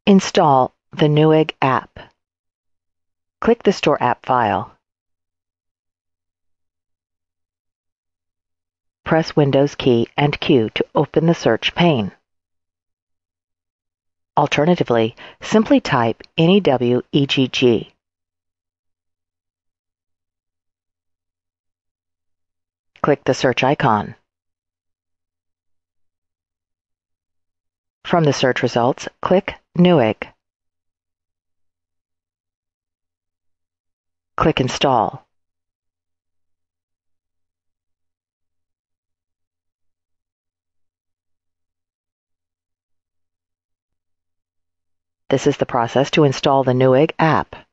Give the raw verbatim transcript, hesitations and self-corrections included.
Install the Newegg app. Click the Store App file. Press Windows key and Q to open the search pane. Alternatively, simply type Newegg. Click the search icon. From the search results, click Newegg. Click Install. This is the process to install the Newegg app.